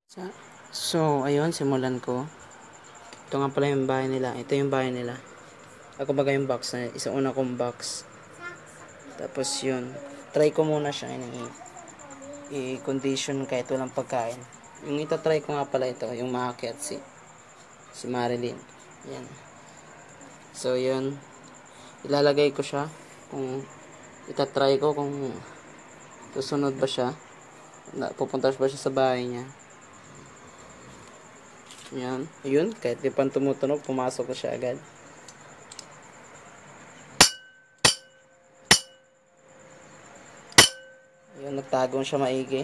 Sa- So, ayun, simulan ko. Ito nga pala yung bahay nila. Ito yung bahay nila. Ako baga yung box na isa una kong box. Tapos yun, try ko muna siya i-condition kahit walang pagkain. Yung ito-try ko nga pala ito, yung maakyat si Marilyn. Yan. So, yun, ilalagay ko siya kung itatry ko kung susunod ba siya. Pupunta ba siya sa bahay niya. Yan. Ayun, kahit di pa tumutunog, pumasok na siya agad. Ayun, nagtagong siya maigi.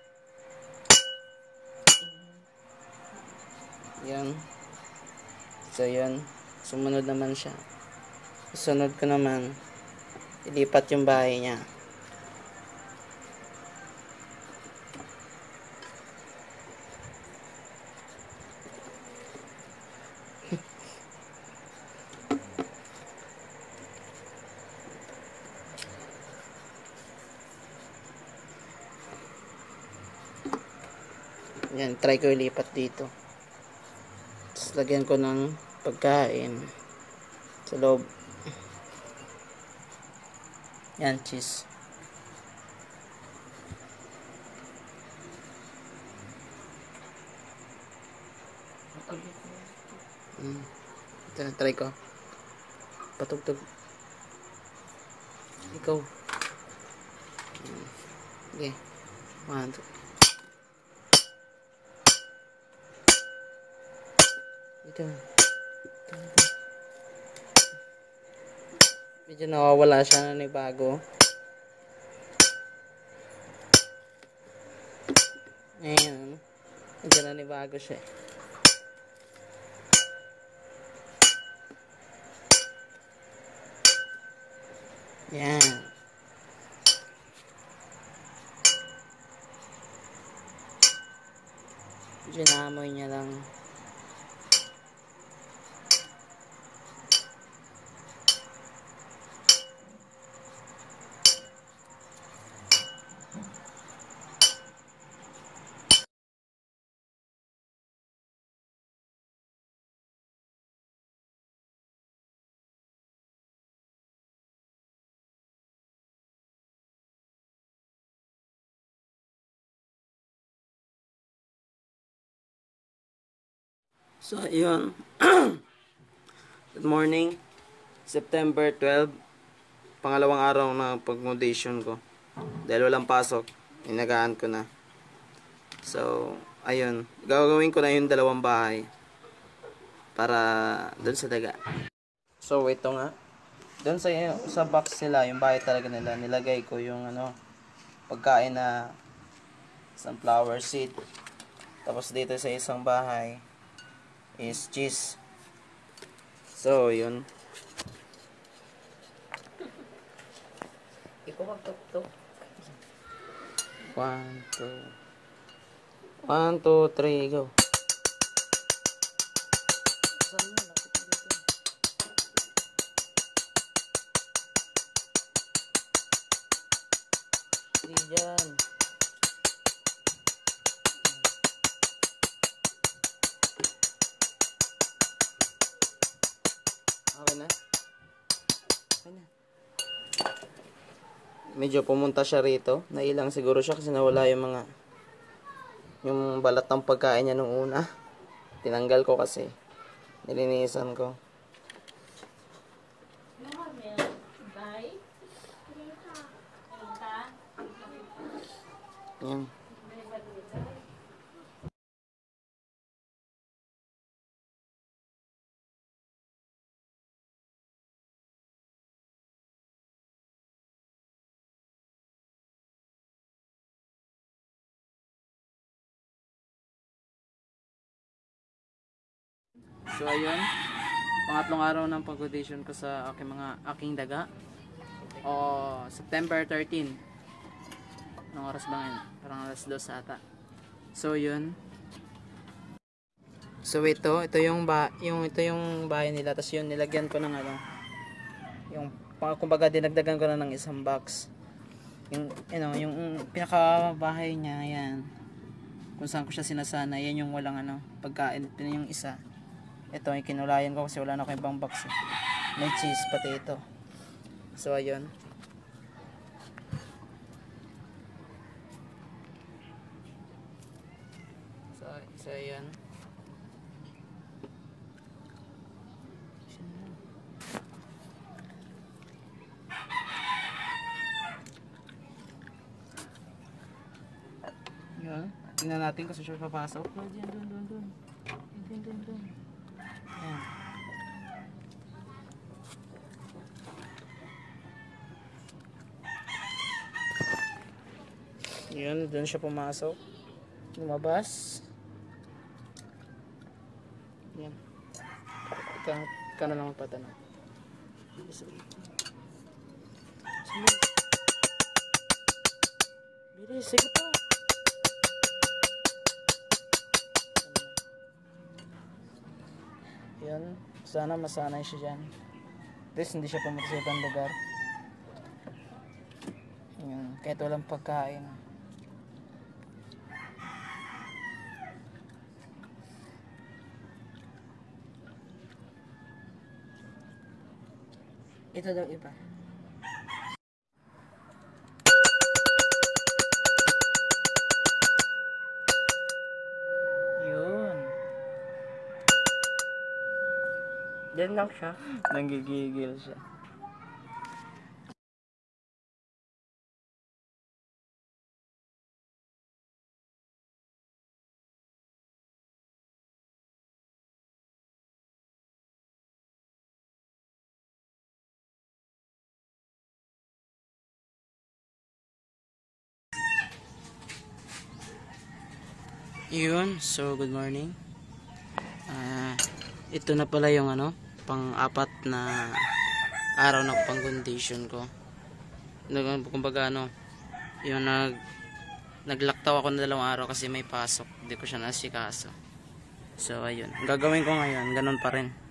Yan. So, yun. Sumunod naman siya. Susunod ko naman, ilipat yung bahay niya. Yan, try ko ilipat dito. Tapos, lagyan ko ng pagkain sa loob. Yan, cheese. Ito, try ko. Patugtog. Ikaw. Okay. 1, 2. Ito. Medyo nawawala siya na bago. Ayan. Medyo na bago siya. Yan. Medyo naamoy niya lang. So, ayun. Good morning. September 12. Pangalawang araw na pag-modation ko. Dahil walang pasok, inagaan ko na. So, ayun. Gagawin ko na yung dalawang bahay. Para dun sa daga. So, ito nga. Dun sa box nila, yung bahay talaga nila, nilagay ko yung pagkain na sunflower seed. Tapos dito sa isang bahay is cheese. So, yun. Ikaw magtuktok. 1, 2. 1, 2, 3, go. Saan mo? Lapit na dito. Hindi dyan. Okay na? Okay na. Medyo pumunta siya rito. Nailang siguro siya kasi nawala yung balat ng pagkain niya nung una. Tinanggal ko kasi. Nilinisan ko. Yan. So ayun, pangatlong araw ng pag-audition ko sa aking daga. O September 13. Anong oras ba ngayon? Parang alas 2 ata. So yun. So ito yung bahay nila, tapos yun nilagyan ko ng yung kumbaga dinagdagan ko na ng isang box. Yung pinaka bahay niya yan. kung saan ko siya sinasana. Yan yung walang pagkain. Yung isa. Ito, yung kinulayan ko kasi wala na ako ibang box eh. May cheese, pati ito. So, ayun. So ayun. Yun. Tingnan natin kung siya papasok. Oh, dyan, dun. Dun. Ayan. Yun, dun siya pumasok. Lumabas. Yan. Ikaw na lang magpatanong. Bilis, sige pa. Yan. Sana masanay siya dyan. At least hindi siya pumunta sa ibang lugar. Yan. Kahit walang pagkain. Ito daw iba. Yun. Diyan lang siya. Nanggigigil siya. Yun, so good morning. Ito na pala yung pang-apat na araw ng pang-condition ko. Kumbaga yung naglaktaw ako na 2 araw kasi may pasok. Hindi ko siya nasikaso. So ayun, ang gagawin ko ngayon, ganun pa rin.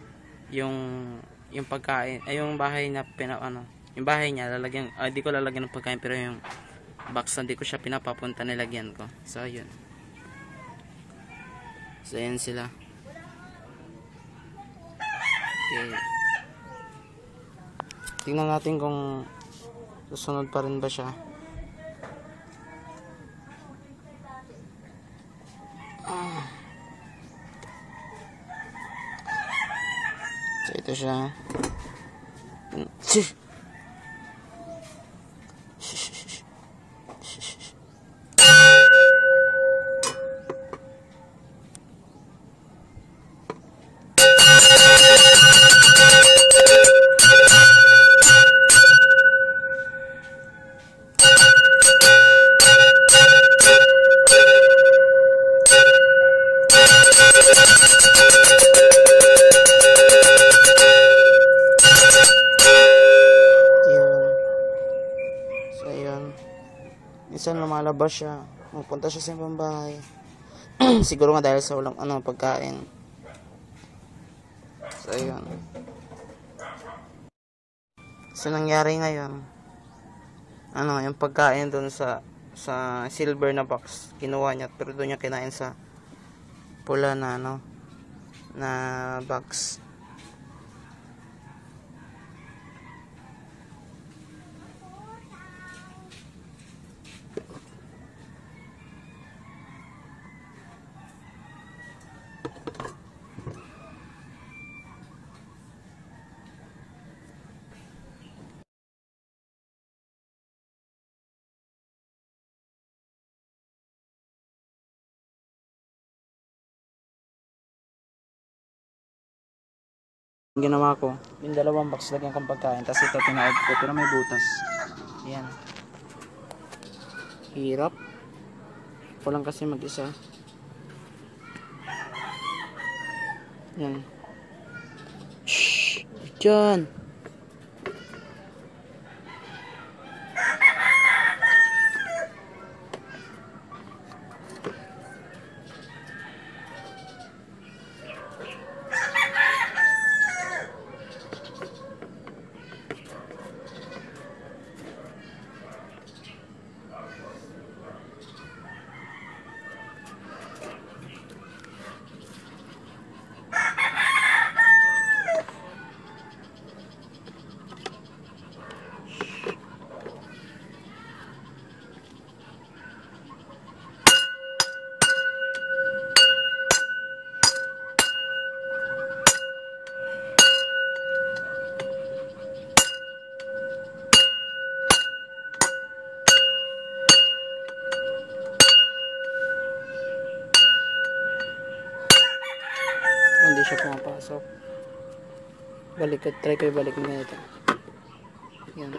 Yung pagkain, yung bahay na yung bahay niya lalagyan, hindi ko lalagyan ng pagkain, pero yung box hindi ko siya pinapapunta, nilagyan ko. So ayun. So, ayan sila. Okay. Tingnan natin kung susunod pa rin ba siya. So, ito siya. Minsan lumalabas siya, pupunta siya sa ibang bahay. Siguro nga dahil sa walang pagkain. So ayun. So nangyari ngayon, yung pagkain doon sa silver na box, kinuha niya, pero doon niya kinain sa pula na na box. Ginawa ko, yung 2 box lagyan kong pagkain, tapos ito tinaob ko, pero may butas. Ayan. Hirap. Ako lang kasi mag-isa. Ayan. Shhh! Diyan! siya pumapasok. Try ko ibalik ng ganito. Yan.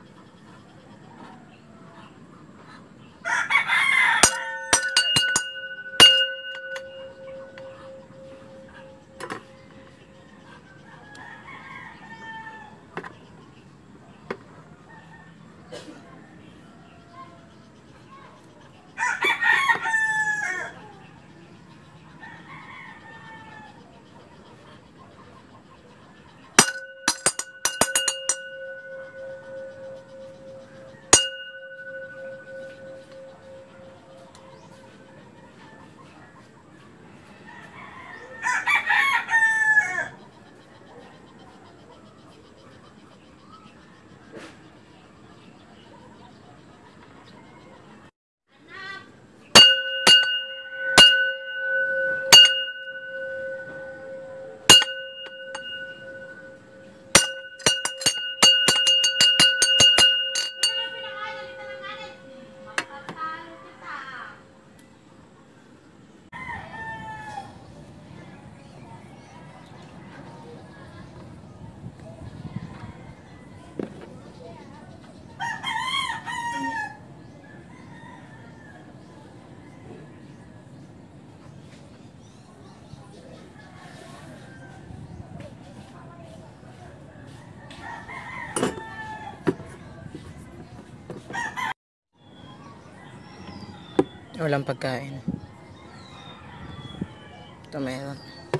Walang pagkain. Ito meron.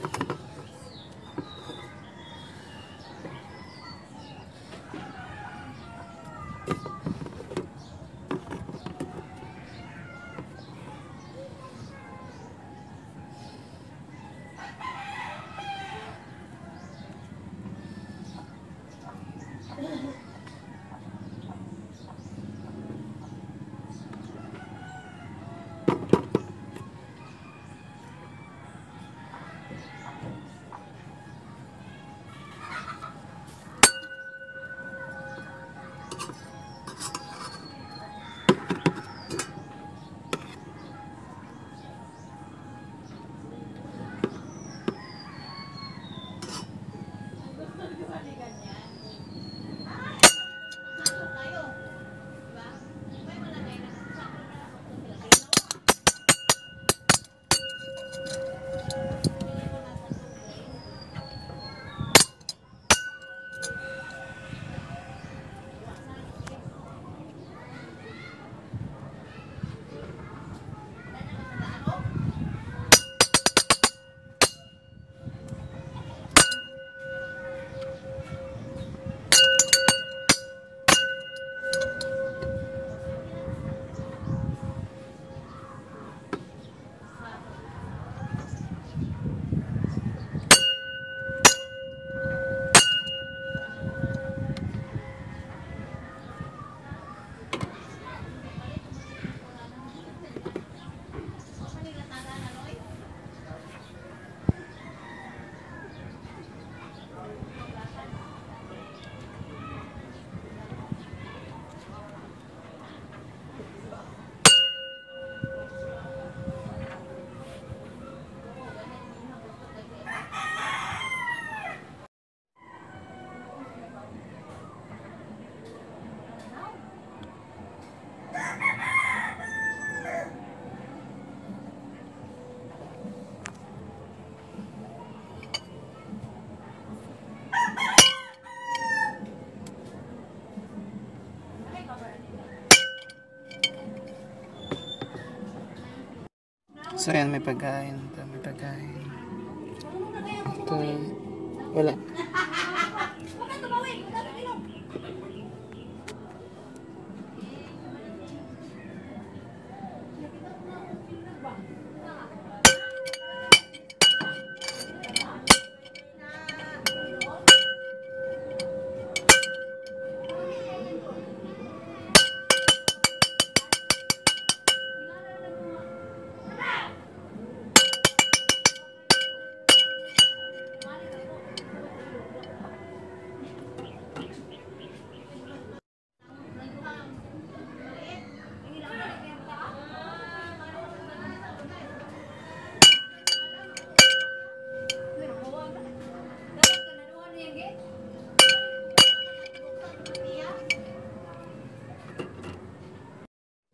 So yan, may pagkain. Ito, may pagkain. Ito, wala.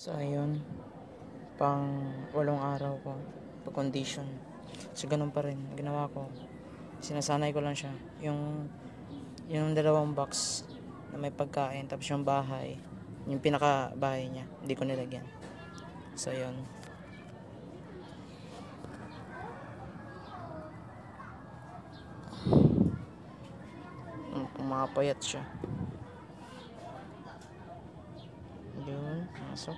So ayun, pang 8 araw ko pag condition. So ganun pa rin ginawa ko. Sinasanay ko lang siya. Yung 2 box na may pagkain, tapos yung bahay, yung pinaka bahay niya, hindi ko nilagyan. So ayun. Pumapayat siya. Yun, masok.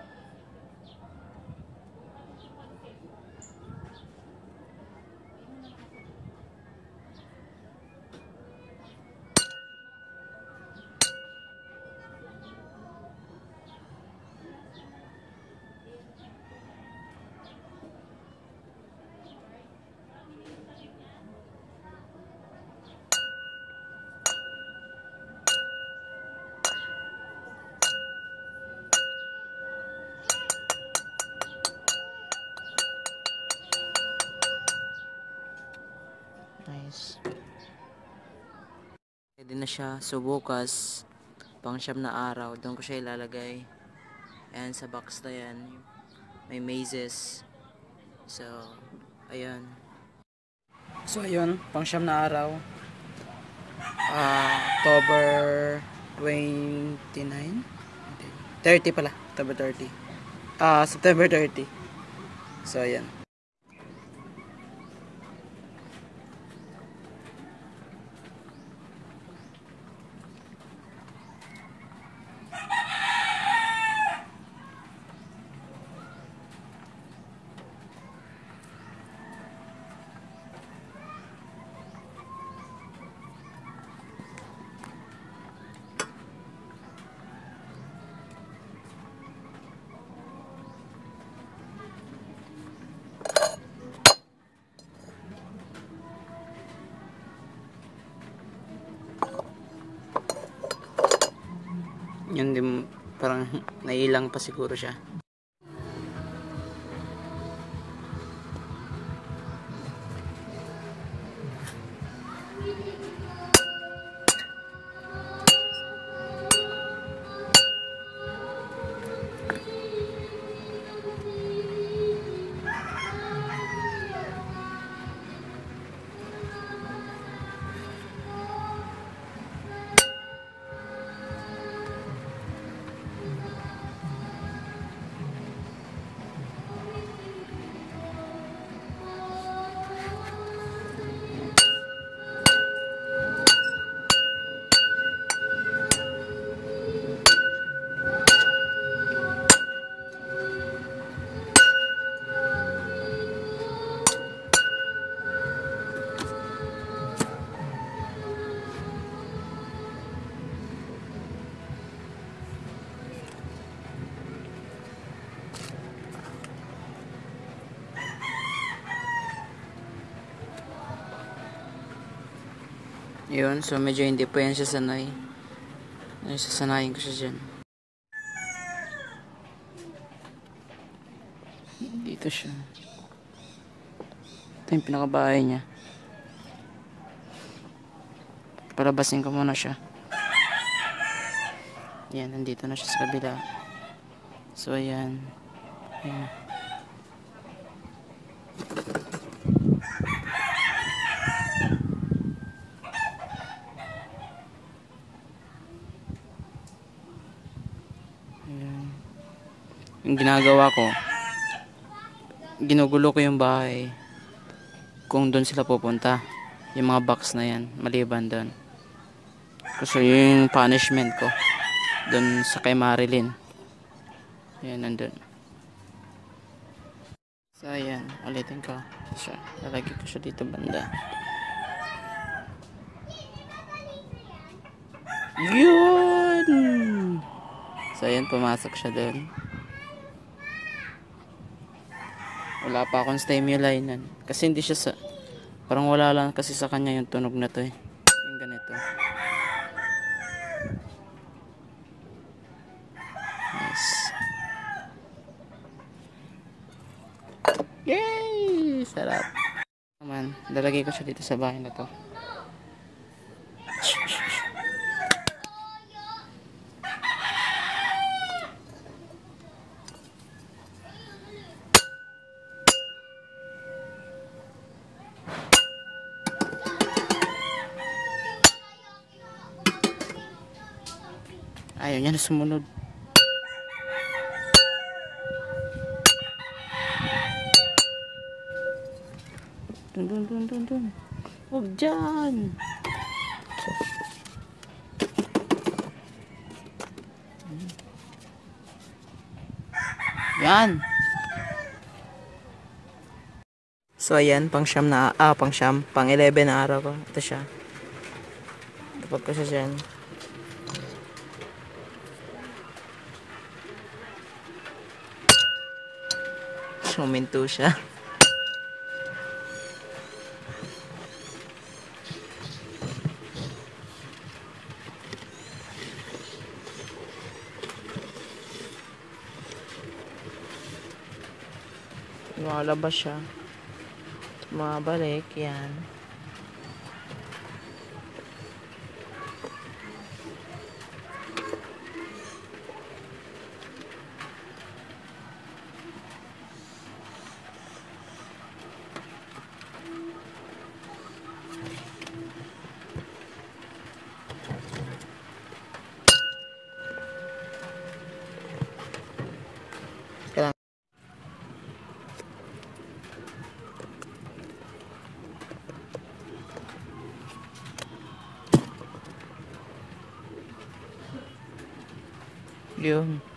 Nice. Ready na siya. So bukas, pang 9 na araw, doon ko siya ilalagay. And sa box na yan, may mazes. So, ayun. So ayun, pang 9 na araw. October 29? 30 pala. October 30. September 30. So ayan. Yun din, parang nailang pa siguro siya. Yun, so medyo hindi pa yan siya sanay. Sasanayin ko siya dyan. Dito siya. Ito yung pinakabahay niya. Palabasin ko muna siya. Yan, nandito na siya sa kabila. So ayan. Ayan. Yung ginagawa ko, ginugulo ko yung bahay kung doon sila pupunta, yung mga box na yan, maliban doon. Kasi yung punishment ko doon sa kay Marilyn, yan, nandun. So ayan, ulitin ko siya, lalagay ko siya dito banda. Yun! So ayan, pumasok siya doon. Wala pa akong stimuli-nan. Kasi hindi siya sa... Parang wala lang kasi sa kanya yung tunog na to eh. Yung ganito. Nice. Yay! Sarap. Naman, lalagay ko siya dito sa bahay na to. Ayaw niya na sumunod. Dun. Huwag dyan. Yan. So ayan, pang 11 na araw ko. Ito siya. Tapos ko siya dyan. Suminto siya. Lumalabas siya. Mabalik, yan. Kailangan. Yun.